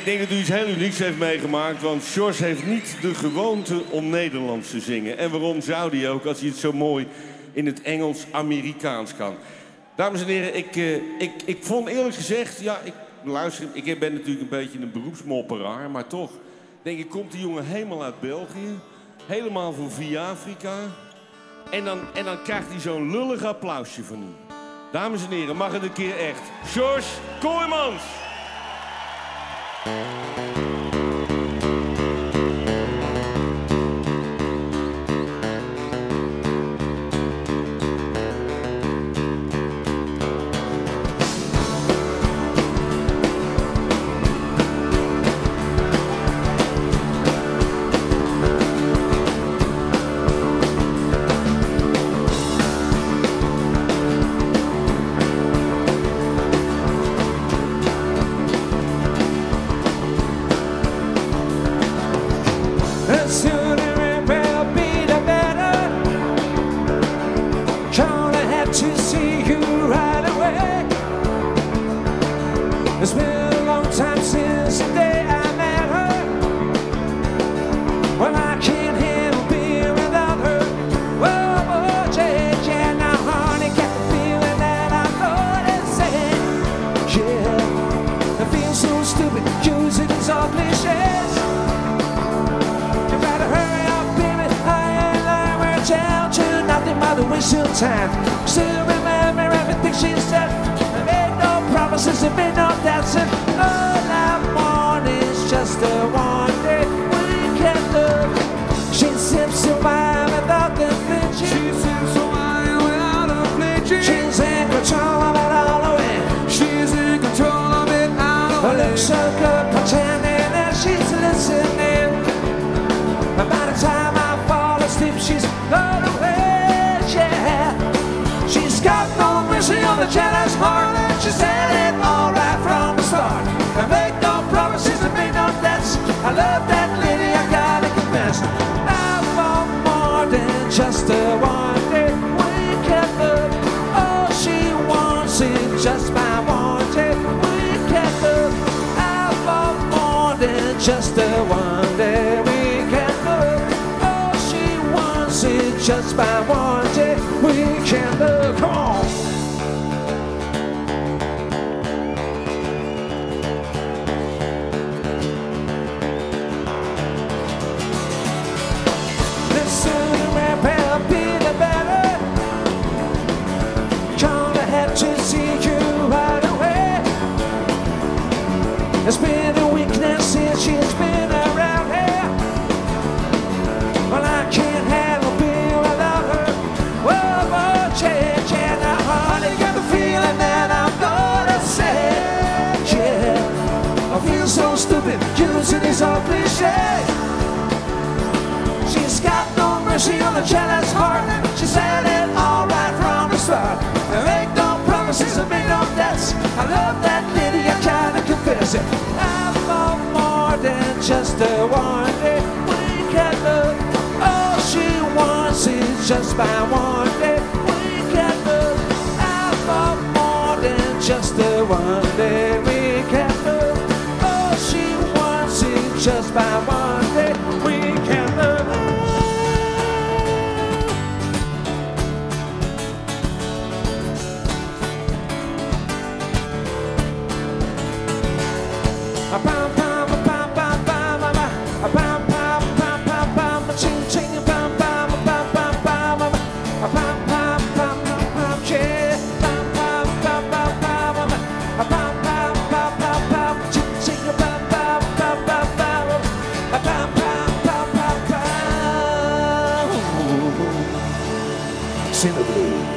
ik denk dat u iets heel unieks heeft meegemaakt. Want George heeft niet de gewoonte om Nederlands te zingen. En waarom zou hij ook, als hij het zo mooi in het Engels-Amerikaans kan? Dames en heren, ik vond eerlijk gezegd... Ja, luister, ik ben natuurlijk een beetje een beroepsmopperaar. Maar toch, denk ik, komt die jongen helemaal uit België. Helemaal voor Via Afrika. En dan krijgt hij zo'n lullig applausje van u. Dames en heren, mag het een keer echt. George Kooijmans. It's been a long time since the day I met her. Well, I can't handle being without her. Whoa, oh, yeah, now honey, got the feeling that I'm noticing. Yeah, I feel so stupid using these all cliches. You better hurry up, baby, I ain't lying to tell you nothing but a waste of time. Still remember everything she said. Promises have been no dancing. All I want is just a one-day weekend look. She sips some wine without the flinching. She sips some wine without a flinching. She's in control of it all the way. She's in control of it all the way. Looks so good pretending that she's listening. And by the time I fall asleep, she's gone away. Yeah, she's got no mercy on the jealous heart. She said it all right from the start. I make no promises and make no debts. I love that lady, I gotta confess. I want more than just a one-day weekend look. All she wants is just my one-day weekend look. I want more than just a one-day weekend look. All she wants is just my one-day weekend look. Come on. It's been a week now since she's been around here. Well, I can't handle being without her. Whoa, oh, yeah, now honey, got the feeling that I'm gonna say. Yeah, I feel so stupid using these old cliches. She's got no mercy on the jealous heart. She said it all right from the start. There ain't no promises and make no debts. I love that lady, I kinda confess it. I want more than just a one-day weekend look. All she wants is just my one-day weekend look. I want more than just a one-day weekend look. All she wants is just my one-day weekend look. Sing the blues.